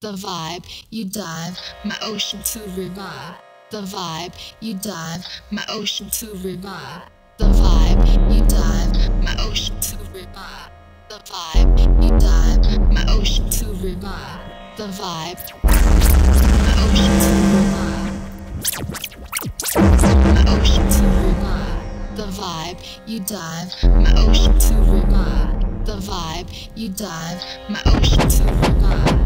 The vibe, you dive, my ocean to revive. The vibe, you dive, my ocean to revive. The vibe, you dive, my ocean to revive. The vibe, you dive, my ocean to revive. The vibe, my ocean to revive. My ocean to revive. The vibe, you dive, my ocean to revive. The vibe, you dive, my ocean to revive.